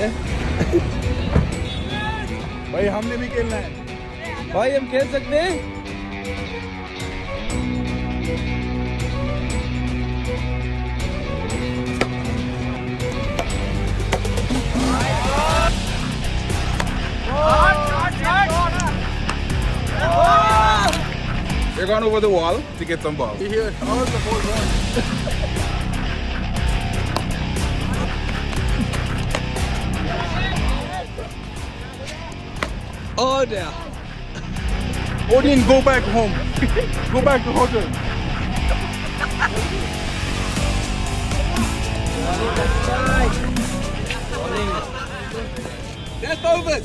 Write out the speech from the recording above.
भाई हमने भी खेलना है भाई, हम खेल सकते हैं। They're going over the wall to get some balls. Here, all the ball run. Oh dear. Odin, go back home. Go back to hotel. That's over.